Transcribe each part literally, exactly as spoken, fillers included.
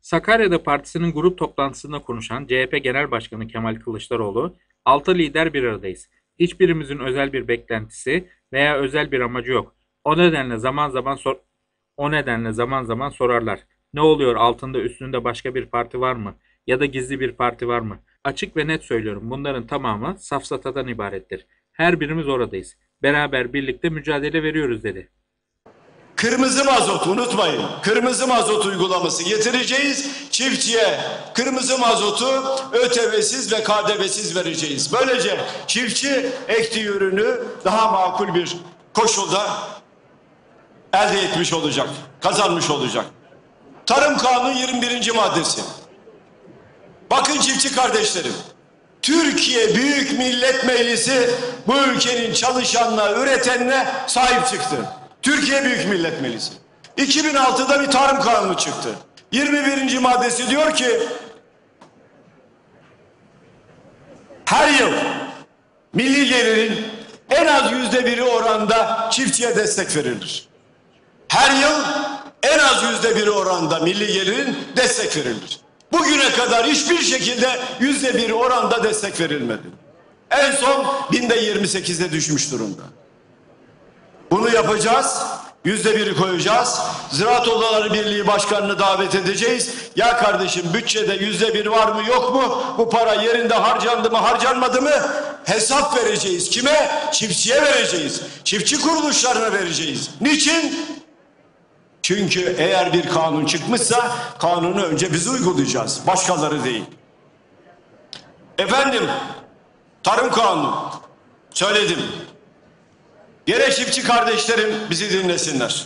Sakarya'da partisinin grup toplantısında konuşan C H P Genel Başkanı Kemal Kılıçdaroğlu, "Altı lider bir aradayız. Hiçbirimizin özel bir beklentisi veya özel bir amacı yok. O nedenle zaman zaman sor o nedenle zaman zaman sorarlar. Ne oluyor, altında üstünde başka bir parti var mı? Ya da gizli bir parti var mı? Açık ve net söylüyorum, bunların tamamı safsatadan ibarettir. Her birimiz oradayız. Beraber birlikte mücadele veriyoruz," dedi. Kırmızı mazot unutmayın. Kırmızı mazot uygulaması getireceğiz. Çiftçiye kırmızı mazotu ÖTV'siz ve K D V'siz vereceğiz. Böylece çiftçi ektiği ürünü daha makul bir koşulda elde etmiş olacak, kazanmış olacak. Tarım Kanunu yirmi birinci maddesi. Bakın çiftçi kardeşlerim, Türkiye Büyük Millet Meclisi bu ülkenin çalışanına, üretenine sahip çıktı. Türkiye Büyük Millet Meclisi. iki bin altıda bir tarım kanunu çıktı. yirmi birinci maddesi diyor ki her yıl milli gelirin en az yüzde biri oranda çiftçiye destek verilir. Her yıl en az yüzde biri oranda milli gelirin destek verilir. Bugüne kadar hiçbir şekilde yüzde bir oranda destek verilmedi. En son binde yirmi sekize düşmüş durumda. Bunu yapacağız. Yüzde biri koyacağız. Ziraat Odaları Birliği Başkanı'nı davet edeceğiz. Ya kardeşim, bütçede yüzde bir var mı yok mu? Bu para yerinde harcandı mı harcanmadı mı? Hesap vereceğiz. Kime? Çiftçiye vereceğiz. Çiftçi kuruluşlarına vereceğiz. Niçin? Çünkü eğer bir kanun çıkmışsa kanunu önce biz uygulayacağız. Başkaları değil. Efendim, Tarım Kanunu. Söyledim. Yine çiftçi kardeşlerim bizi dinlesinler.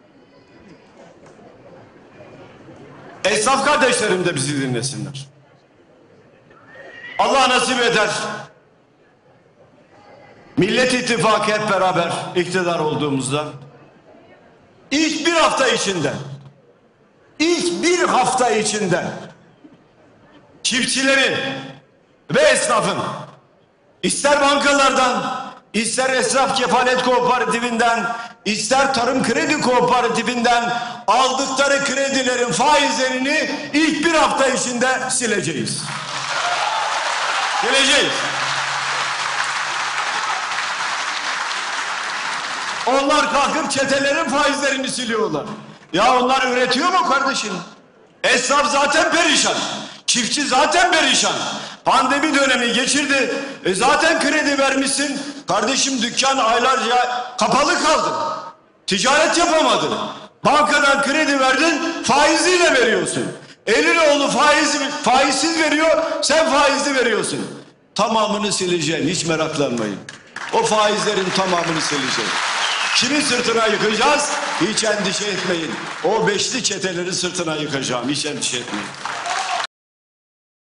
Esnaf kardeşlerim de bizi dinlesinler. Allah nasip eder. Millet İttifakı hep beraber iktidar olduğumuzda ilk bir hafta içinde ilk bir hafta içinde çiftçilerin ve esnafın ister bankalardan, İster esnaf kefalet kooperatifinden, ister tarım kredi kooperatifinden aldıkları kredilerin faizlerini ilk bir hafta içinde sileceğiz. Sileceğiz. Onlar kalkıp çetelerin faizlerini siliyorlar. Ya onlar üretiyor mu kardeşim? Esnaf zaten perişan. Çiftçi zaten perişan. Pandemi dönemi geçirdi. E zaten kredi vermişsin. Kardeşim, dükkan aylarca kapalı kaldı. Ticaret yapamadın. Bankadan kredi verdin, faiziyle veriyorsun. Elinoğlu faiz, faizsiz veriyor, sen faizli veriyorsun. Tamamını sileceğim, hiç meraklanmayın. O faizlerin tamamını sileceğim. Kimin sırtına yıkacağız? Hiç endişe etmeyin. O beşli çeteleri sırtına yıkacağım, hiç endişe etmeyin.